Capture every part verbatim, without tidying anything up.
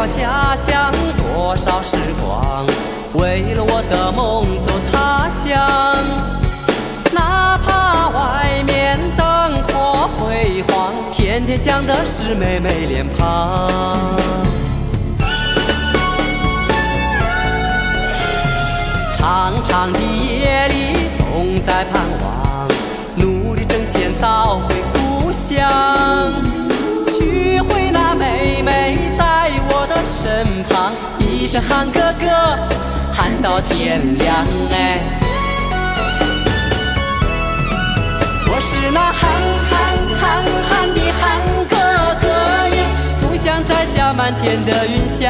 家乡多少时光，为了我的梦走他乡。哪怕外面灯火辉煌，天天想的是妹妹脸庞。长长的夜里总在盼望，努力挣钱找回故乡，娶回那妹妹在我的身旁，一声喊哥哥，喊到天亮哎。我是那喊喊喊喊的喊哥哥耶，总想摘下满天的云霞，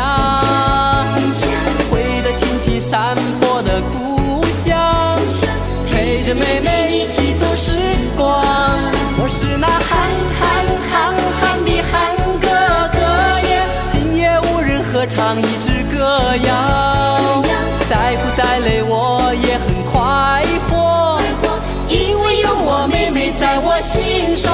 回到青青山坡的故乡，陪着妹妹一起度时光。我是那喊喊喊喊的喊哥哥耶，今夜无人合唱一支歌谣，再苦再累我也很快活，因为有我妹妹在我心上。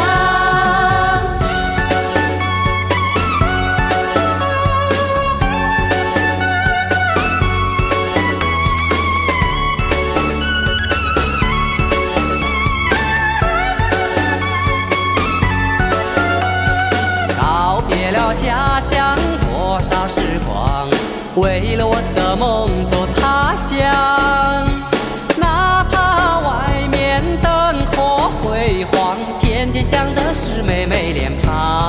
告别了家乡多少时光，为了我的梦走他乡。哪怕外面灯火辉煌，天天想的是妹妹脸庞。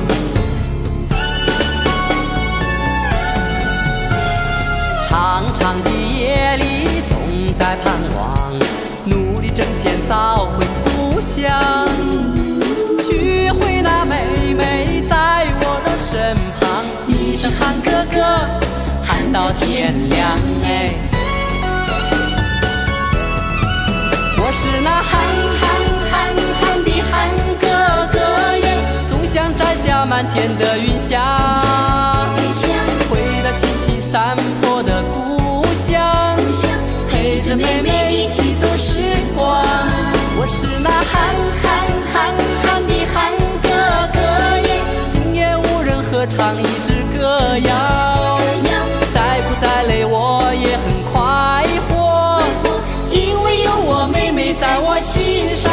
长长的夜里总在盼望，努力挣钱找回故乡，娶回那妹妹在我的身旁，一声喊哥哥，喊到天亮哎。我是那喊喊喊喊的喊哥哥耶，总想摘下满天的云霞，回到青青山坡的故乡，陪着妹妹一起度时光。我是那喊喊喊喊的喊哥哥耶，今夜无人合唱一支歌谣，再苦再累我也很快活，因为有我妹妹在我心上。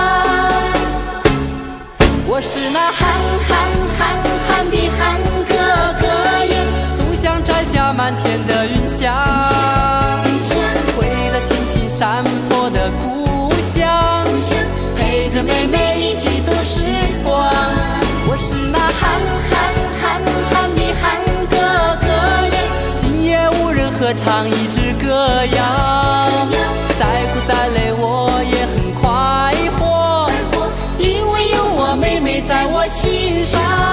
我是那喊喊喊喊的喊哥哥耶，总想摘下满天的云霞，回到青青山坡的故乡，陪着妹妹一起度时光。我是那喊喊喊喊的喊哥哥耶，今夜无人合唱一支歌谣，再苦再累我也很快活，因为有我妹妹在我心上。